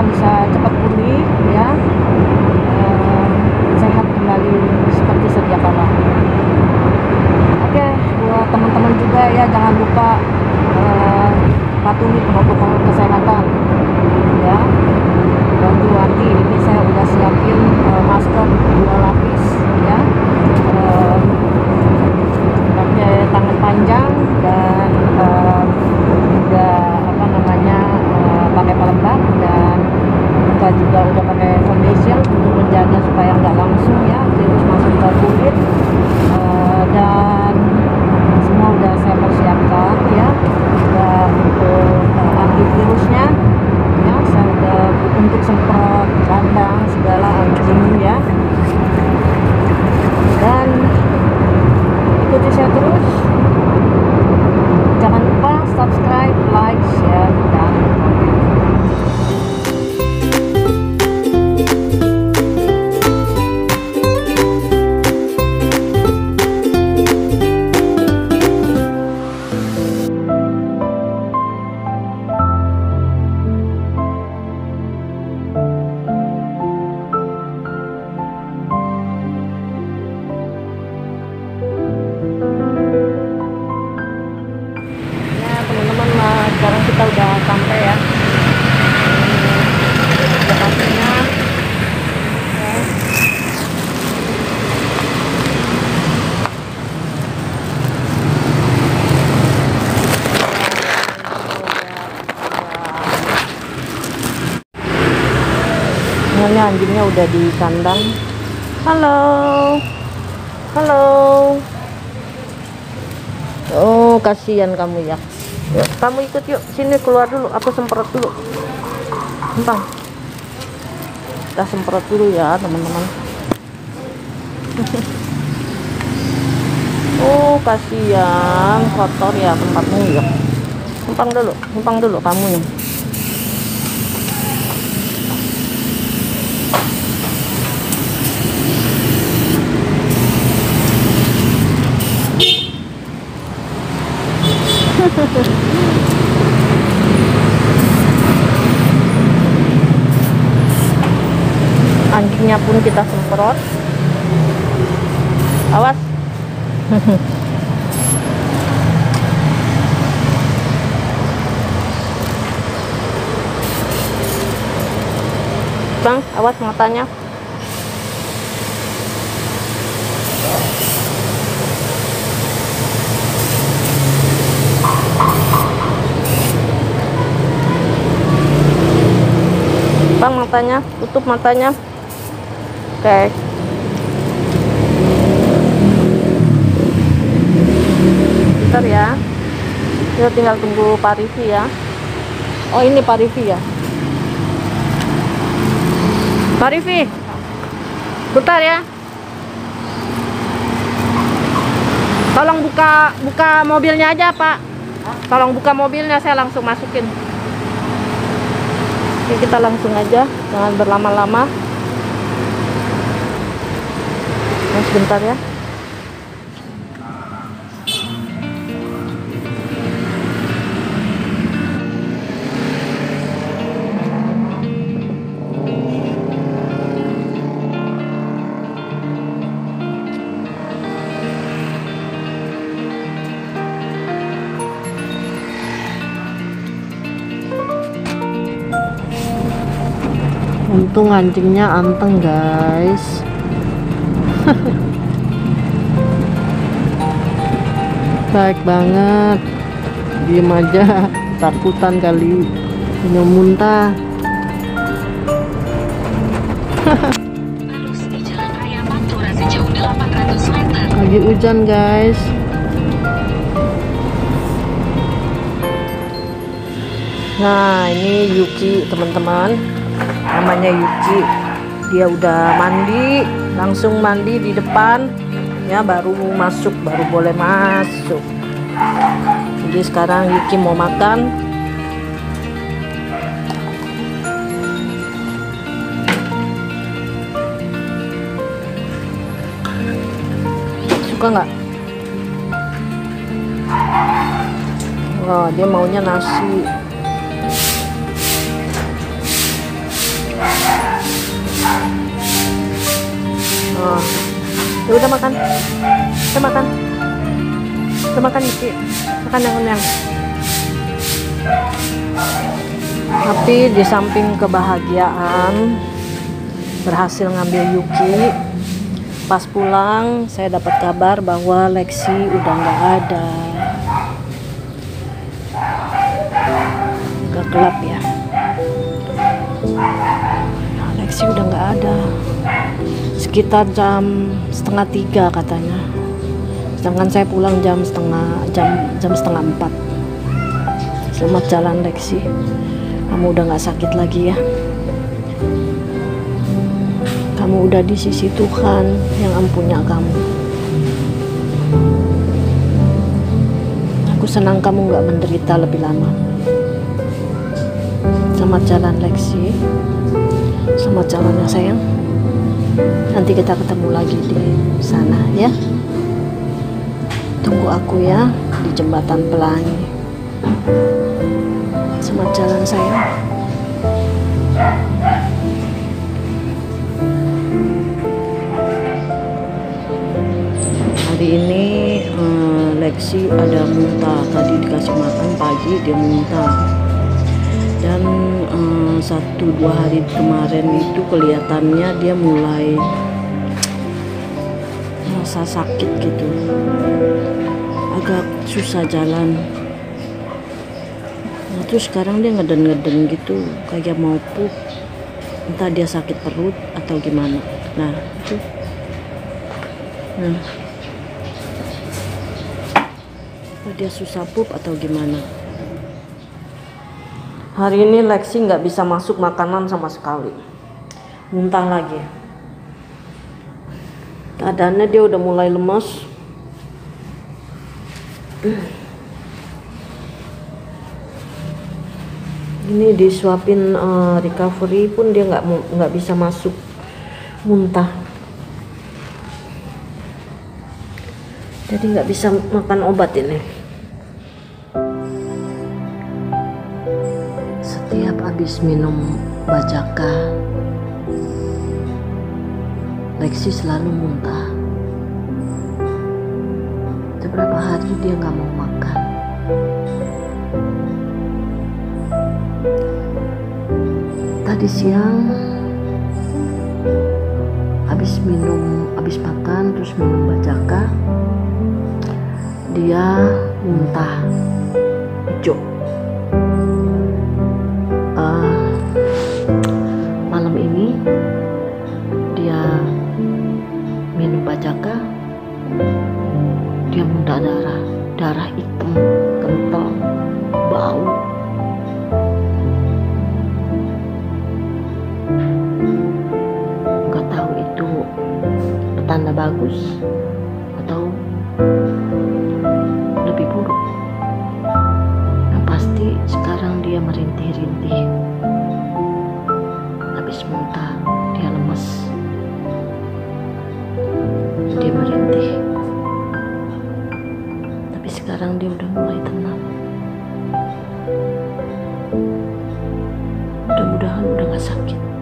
bisa cepat pulih ya, sehat kembali seperti sedia kala. Oke, buat teman-teman juga ya, jangan lupa patuhi protokol kesehatan ya. Hati-hati, ini saya udah siapin masker 2 lapis ya, pakai tangan panjang dan udah pakai pelembab, dan muka juga udah pakai foundation untuk menjaga supaya nggak langsung ya virus masuk ke kulit, dan semua udah saya persiapkan ya, udah untuk antivirusnya ya, saya udah untuk semprot kandang segala anjing ya, dan ikuti saya terus. Jangan lupa subscribe, like, share, dan komen. Sekarang kita udah sampai ya lokasinya ya. Semuanya anjingnya udah di kandang. Halo, halo. Oh, kasihan kamu ya. Yuk, kamu ikut yuk, sini keluar dulu, aku semprot dulu. Gampang. Kita semprot dulu ya, teman-teman. Oh, kasihan, kotor ya tempatmu ya. Numpang dulu kamu nih. Anjingnya pun kita semprot. Awas. Bang, awas matanya. Bang, matanya, tutup matanya. Oke. Bentar ya. Kita tinggal tunggu Pak Rifi ya. Oh, ini Pak Rifi ya. Pak Rifi. Bentar ya. Tolong buka mobilnya aja, Pak. Tolong buka mobilnya, saya langsung masukin. Oke, kita langsung aja, jangan berlama-lama. Sebentar ya. Untung anjingnya anteng, guys. Baik banget, diem aja, takutan kali, punya muntah. Lagi hujan, guys. Nah, ini Yuki, teman-teman, namanya Yuki. Dia udah mandi, langsung mandi di depan ya, baru boleh masuk. Jadi sekarang Yuki mau makan. Suka nggak? Oh, dia maunya nasi. Ya udah makan. Kita makan. Kita makan Yuki. Makan yang kenyang. Tapi di samping kebahagiaan berhasil ngambil Yuki, pas pulang saya dapat kabar bahwa Lexi udah nggak ada. Agak gelap ya. Nah, Lexi udah nggak ada. Sekitar jam 2:30 katanya. Sedangkan saya pulang jam setengah 4. Selamat jalan Lexi. Kamu udah nggak sakit lagi ya. Kamu udah di sisi Tuhan yang ampunya kamu. Aku senang kamu nggak menderita lebih lama. Selamat jalan Lexi. Selamat jalan ya sayang. Nanti kita ketemu lagi di sana ya. Tunggu aku ya di Jembatan Pelangi. Selamat jalan sayang. Hari ini Lexi ada muntah. Tadi dikasih makan pagi dia muntah. Dan 1-2 hari kemarin itu kelihatannya dia mulai merasa sakit gitu, agak susah jalan. Nah, terus sekarang dia ngeden-ngeden gitu kayak mau pup, entah dia sakit perut atau gimana. Nah itu apa dia susah pup atau gimana. Hari ini Lexi nggak bisa masuk makanan sama sekali, muntah lagi. Keadaannya dia udah mulai lemas. Ini disuapin recovery pun dia nggak bisa masuk, muntah. Jadi nggak bisa makan obat ini. Setiap habis minum Bajaka, Lexi selalu muntah. Beberapa hari dia nggak mau makan. Tadi siang habis makan terus minum Bajaka, dia muntah hijau. Malam ini dia minum Bajaka, dia muntah darah hitam kental, bau. Nggak tahu itu petanda bagus atau lebih buruk. Yang pasti sekarang dia merintih-rintih. Habis muntah dia lemes, dia merintih. Tapi sekarang dia udah mulai tenang. Mudah-mudahan udah gak sakit.